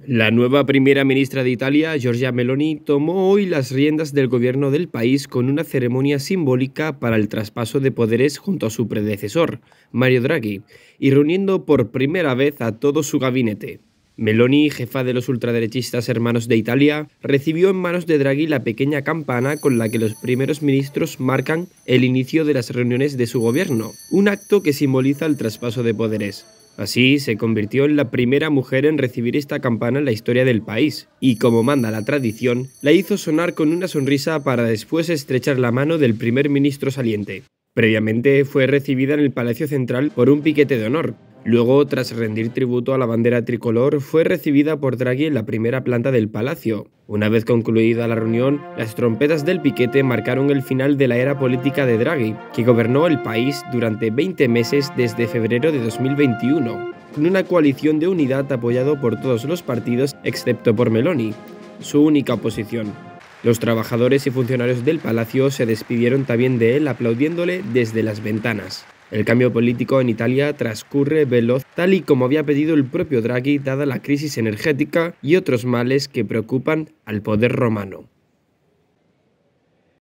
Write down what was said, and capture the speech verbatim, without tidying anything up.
La nueva primera ministra de Italia, Giorgia Meloni, tomó hoy las riendas del gobierno del país con una ceremonia simbólica para el traspaso de poderes junto a su predecesor, Mario Draghi, y reuniendo por primera vez a todo su gabinete. Meloni, jefa de los ultraderechistas Hermanos de Italia, recibió en manos de Draghi la pequeña campana con la que los primeros ministros marcan el inicio de las reuniones de su gobierno, un acto que simboliza el traspaso de poderes. Así, se convirtió en la primera mujer en recibir esta campana en la historia del país, y como manda la tradición, la hizo sonar con una sonrisa para después estrechar la mano del primer ministro saliente. Previamente fue recibida en el Palacio Central por un piquete de honor. Luego, tras rendir tributo a la bandera tricolor, fue recibida por Draghi en la primera planta del palacio. Una vez concluida la reunión, las trompetas del piquete marcaron el final de la era política de Draghi, que gobernó el país durante veinte meses desde febrero de dos mil veintiuno, con una coalición de unidad apoyado por todos los partidos excepto por Meloni, su única oposición. Los trabajadores y funcionarios del palacio se despidieron también de él aplaudiéndole desde las ventanas. El cambio político en Italia transcurre veloz tal y como había pedido el propio Draghi dada la crisis energética y otros males que preocupan al poder romano.